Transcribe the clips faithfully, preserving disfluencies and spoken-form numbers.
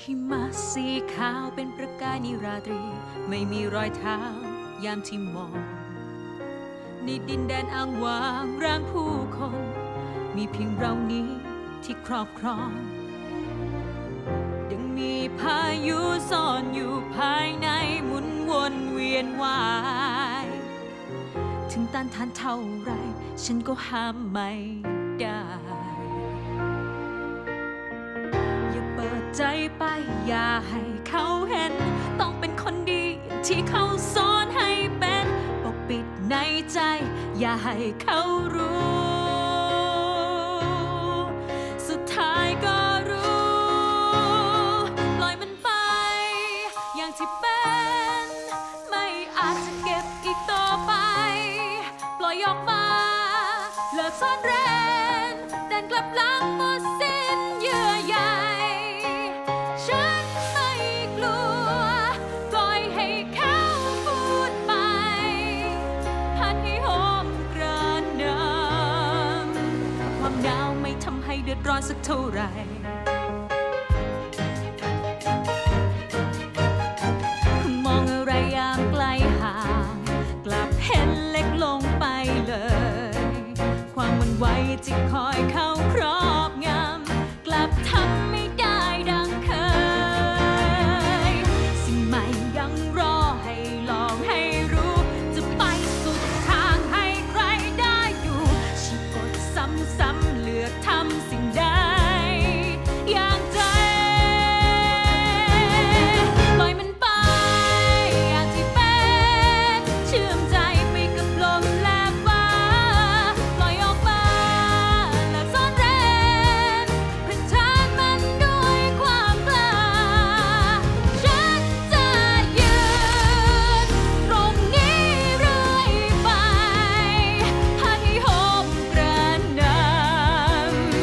หิมะสีขาวเป็นประกายนิราตรีไม่มีรอยเท้ายามที่มองในดินแดนอ้างว้างร่างผู้คนมีเพียงเรานี้ที่ครอบครองยังมีพายุซ่อนอยู่ภายในหมุนวนเวียนว่ายถึงต้านทานเท่าไรฉันก็ห้ามไม่ได้อย่าเปิดใจไปอย่าให้เขาเห็นต้องเป็นคนดีที่เขาสอนให้เป็นปกปิดในใจอย่าให้เขารู้สุดท้ายก็รู้ปล่อยมันไปอย่างที่เป็นไม่อาจจะเก็บอีกต่อไปปล่อยออกมาเลิกซ่อนเร้นเดินกลับหลังหมดสิ้นเยื่อใยฉันไม่กลัวปล่อยให้เขาพูดไปพัดให้หอมกระหน่ำความหนาวไม่ทำให้เดือดร้อนสักเท่าไหร่มองอะไรอย่างไกลห่างกลับเห็นเล็กลงไปเลยความมันไหวที่คอยเข้าครอบงำกลับทำไม่ได้ดังเคยสิ่งใหม่ยังรอให้ลองให้รู้จะไปสุดทางให้ใครได้ดูชีกดซ้ำๆเลือกทำสิ่งใดอย่างใจปล่อยมันไปอย่างที่เป็นเชื่อมใจไปกับลมและฟ้าปล่อยออกมาเลิกซ่อนเร้นเผชิญมันด้วยความกล้าฉันจะยืนตรงนี้เรื่อยไปพัดให้หอมกระหน่ำ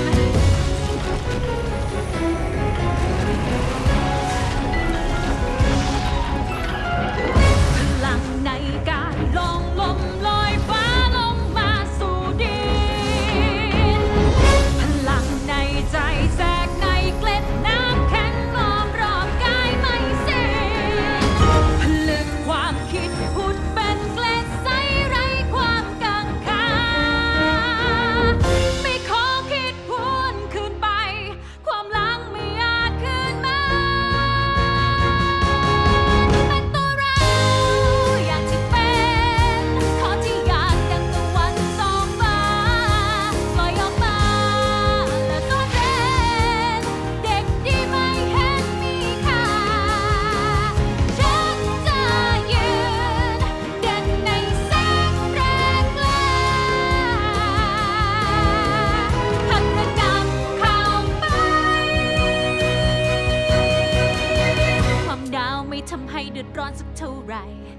พลังในกายลองลมลอยฟ้าลงมาสู่ดินพลังในใจแทรกในเกล็ดน้ำแข็งล้อมรอบกายไม่สิ้นผลึกความคิดผุดเป็นเกล็ดใสไร้ความกังขาไม่ขอคิดพวนคืนไปความหลังไม่อาจคืนมาเป็นตัวเราอย่างที่เป็นขอที่อยากดังตะวันส่องฟ้าปล่อยออกมาเลิกซ่อนเร้นเด็กที่ไม่เห็นมีค่าฉันจะยืนเด่นในแสงแรงกล้าพัดกระดำเข้าไปความหนาวไม่ทำให้เดือดร้อนสักเท่าไหร่